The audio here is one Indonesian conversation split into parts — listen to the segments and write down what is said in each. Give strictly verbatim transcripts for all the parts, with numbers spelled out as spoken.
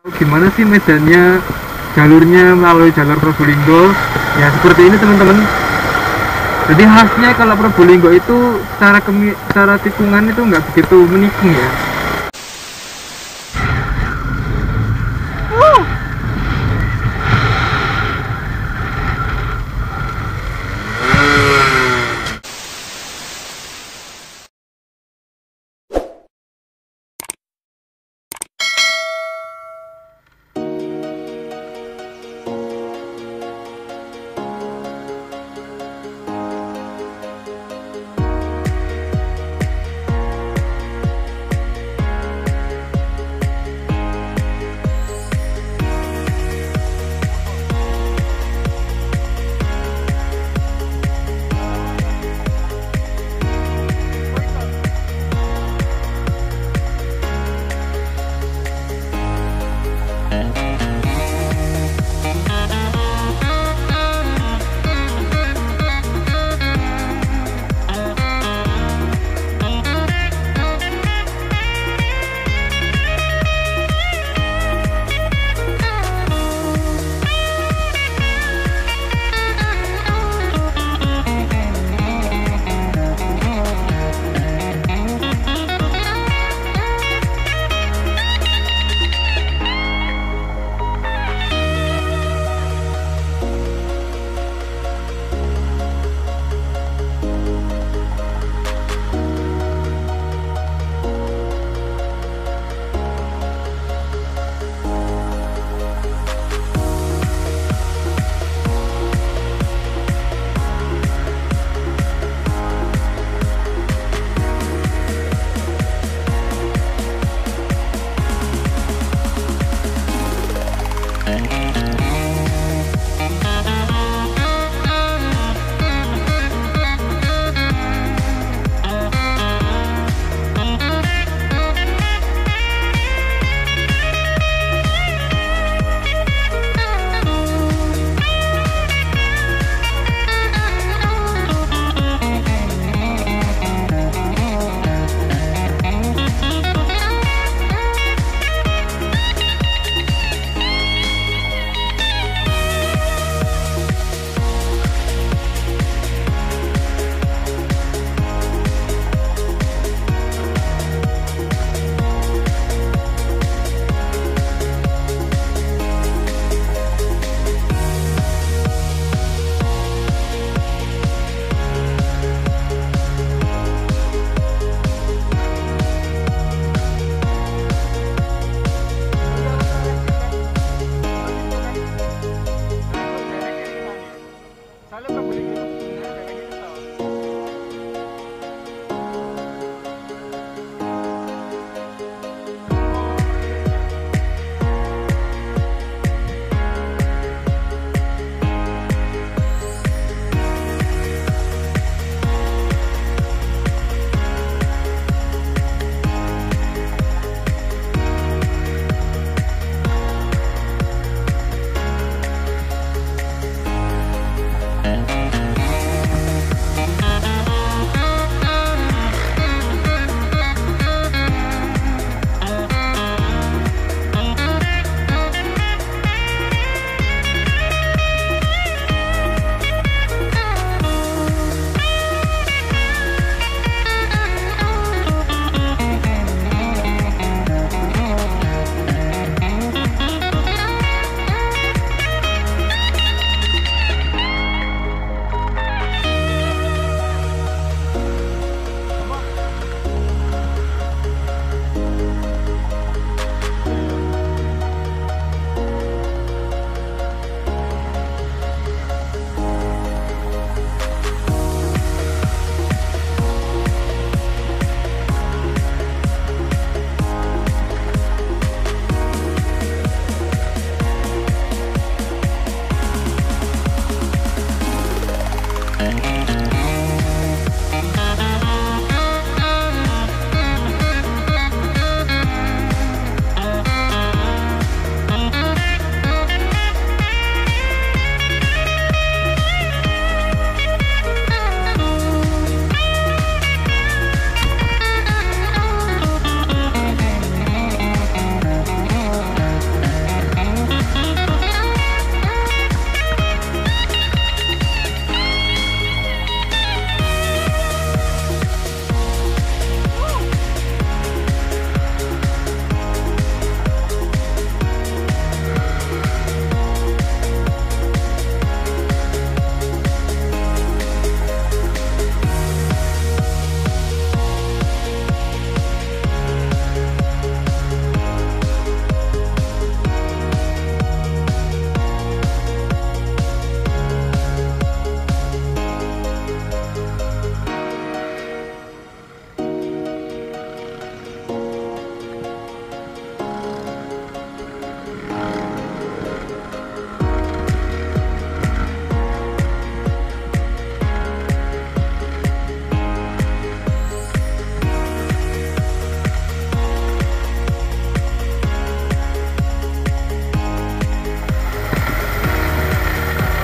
Gimana sih medannya, jalurnya melalui jalur Probolinggo? Ya seperti ini teman-teman. Jadi khasnya kalau Probolinggo itu secara kemi, secara tikungan itu nggak begitu menikung ya.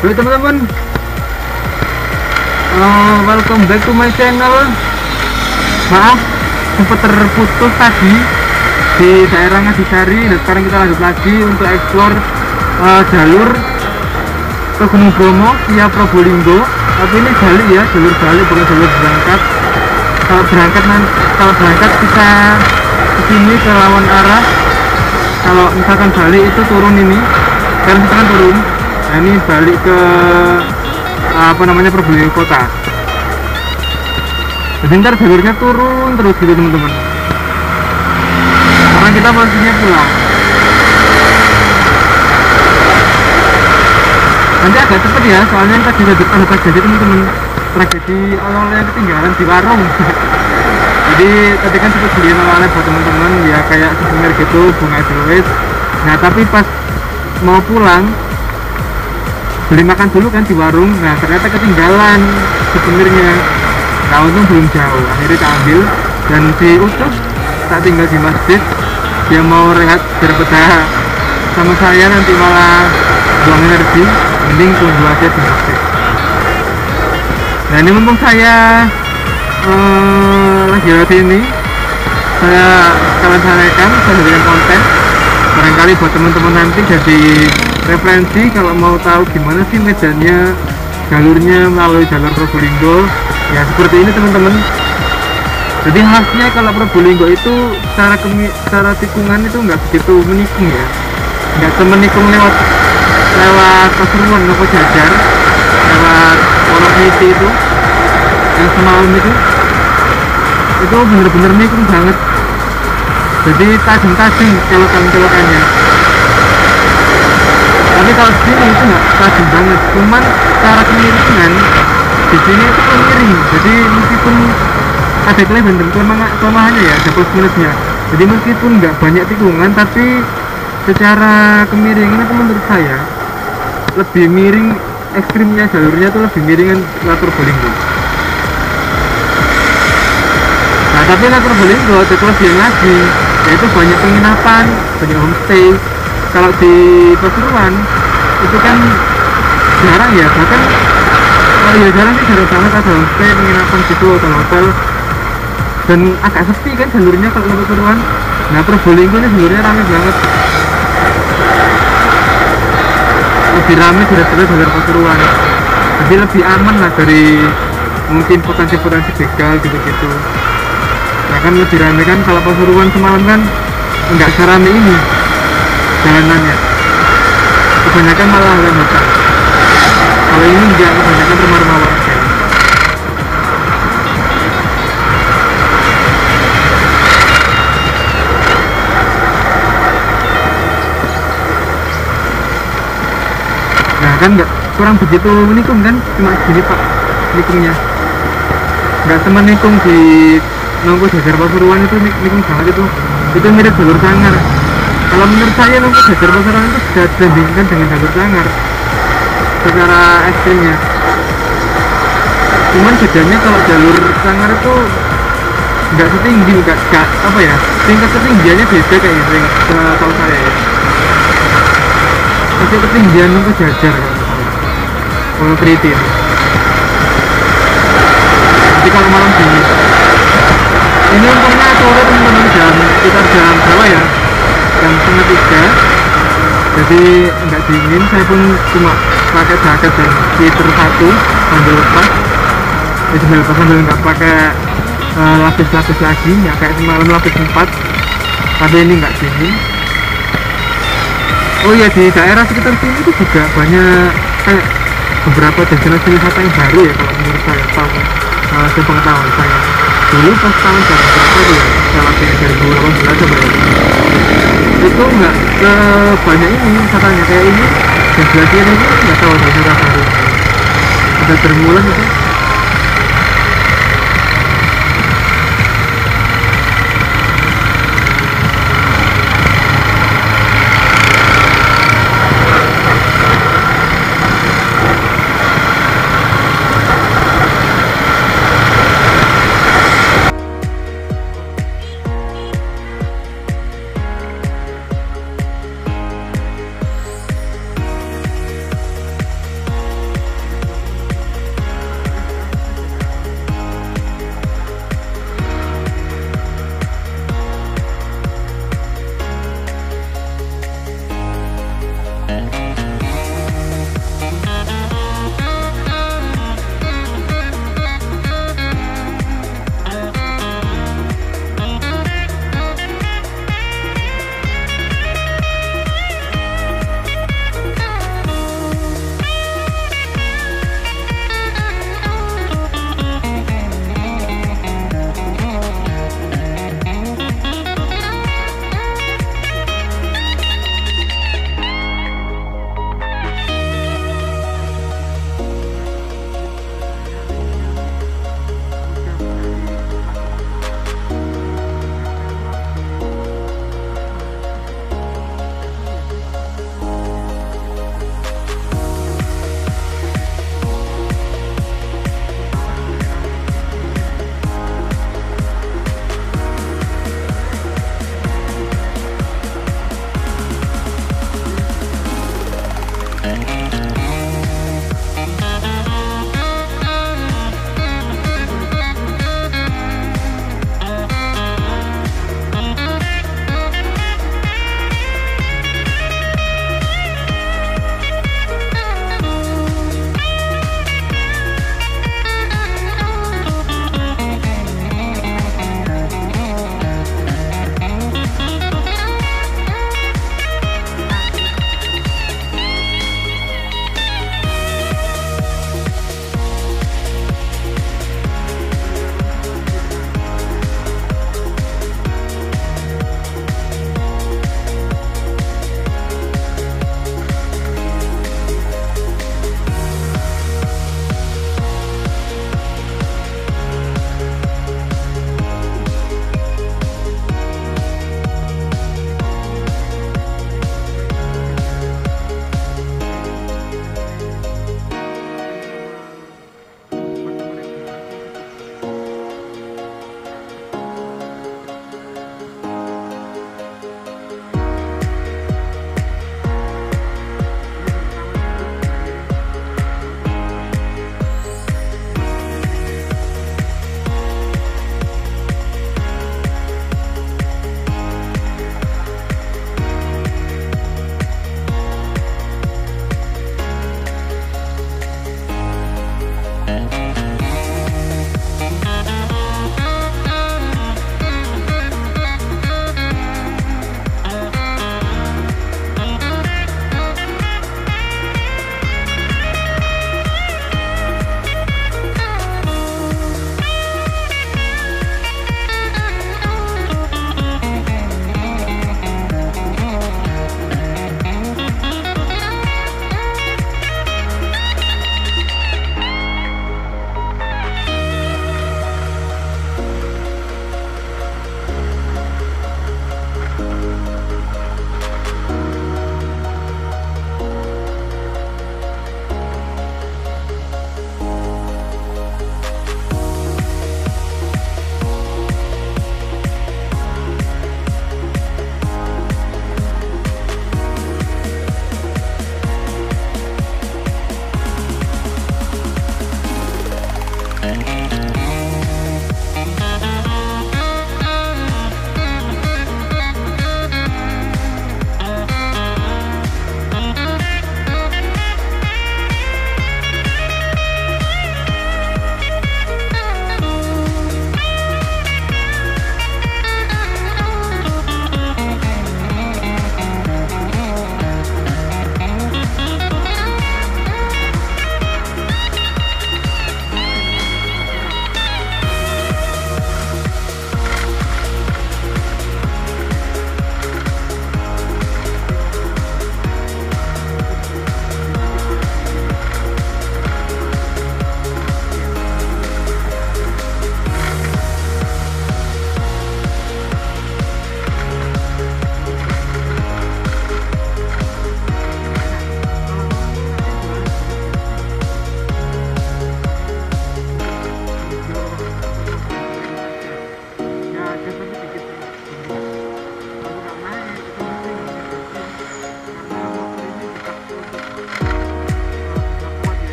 Oke teman-teman, uh, welcome back to my channel. Maaf sempat terputus tadi di daerah Ngadisari, dan sekarang kita lanjut lagi untuk explore uh, jalur ke Gunung Bromo via Probolinggo. Tapi ini balik ya, jalur balik bukan jalur berangkat. Kalau berangkat kalau berangkat kita ke sini ke lawan arah. Kalau misalkan balik itu turun ini, sekarang kita kan turun. Nah ini balik ke apa namanya Probolinggo kota. Jadi ntar jalurnya turun terus gitu teman-teman. Sekarang kita posisinya pulang. Nanti agak cepet ya, soalnya tadi ada ada tragedi teman-teman. Tragedi oleh-oleh yang ketinggalan di warung. Jadi tadi kan sempat beliin oleh-oleh buat teman-teman ya, kayak souvenir gitu, bunga edelweiss. Nah tapi pas mau pulang beli makan dulu kan di warung, nah ternyata ketinggalan souvenirnya. Nah untung belum jauh, akhirnya tak ambil dan si Utus tak tinggal di masjid, dia mau rehat biar beda sama saya nanti malah buang energi, mending tunggu aja di masjid. Nah ini mumpung saya uh, lagi lewat ini, saya sekalian sampaikan, saya jadikan konten barangkali buat teman-teman nanti jadi referensi kalau mau tahu gimana sih medannya, jalurnya melalui jalur Probolinggo ya seperti ini teman-teman. Jadi khasnya kalau Probolinggo itu secara kemi, secara tikungan itu nggak begitu menikung ya, nggak semenikung lewat lewat Pasuruan, Nopo Jajar, lewat Wonogiri itu yang semalam itu itu bener-bener nikung banget. Jadi tajam-tajam kelokan-kelokannya. Tapi kalau di sini itu nggak tajam banget, cuman cara kemiringan di sini itu miring. Jadi meskipun ada kelebihan dan kelemahannya ya, ada plus minusnya. Jadi meskipun nggak banyak tikungan, tapi secara kemiringan itu menurut saya lebih miring, ekstrimnya jalurnya itu lebih miringan lewat Probolinggo. Nah tapi lewat Probolinggo ada kelebihan lagi, yaitu banyak penginapan, banyak homestay. Kalau di Pasuruan itu kan jarang ya, bahkan kalau ya jarang sih, jarang banget ada homestay, penginapan gitu, hotel-hotel, dan agak sepi kan jalurnya kalau ke Pasuruan. Nah Probolinggo ini jalurnya rame banget, lebih rame daripada jalur Pasuruan, jadi lebih aman lah dari mungkin potensi-potensi begal gitu-gitu. Nah kan lebih rame kan, kalau Pasuruan semalam kan nggak serame ini jalanannya, kebanyakan malah lem hutan. Kalau ini enggak, kebanyakan rumah-rumah warga. Nah kan nggak, kurang begitu menikung kan, cuma gini pak nikungnya, nggak semenikung di Nopo Jajar Pasuruan itu nikung banget itu. Itu mirip jalur Sanggar. Kalau menurut saya Nopo Jajar Pasuruan itu sudah dibandingkan dengan jalur Sanggar secara ekstrimnya. Cuman bedanya kalau jalur Sanggar itu nggak setinggi, nggak nggak apa ya, tingkat ketinggiannya beda kayak gitu setahu saya ya. Tapi ketinggian Nopo Jajar Wonogiri ini. Jadi kalau malam dingin ini untungnya sore teman-teman, jam sekitar jam berapa ya, jam setengah tiga, jadi nggak dingin. Saya pun cuma pakai jaket dan sweater satu sambil lepas, ya sambil lepas sambil nggak pakai uh, lapis-lapis lagi ya, kayak semalam lapis empat, tapi ini nggak dingin. Oh ya, di daerah sekitar sini itu juga banyak kayak beberapa destinasi wisata yang baru ya kalau menurut saya, tahu uh, sepengetahuan saya. Dulu pas tahun berapa itu ya, salah satu dari dua ribu delapan belas coba ya, itu nggak sebanyak ini wisatanya kayak ini. Dan sebelah kiri ini nggak tahu ada wisata baru, ada Bermulan itu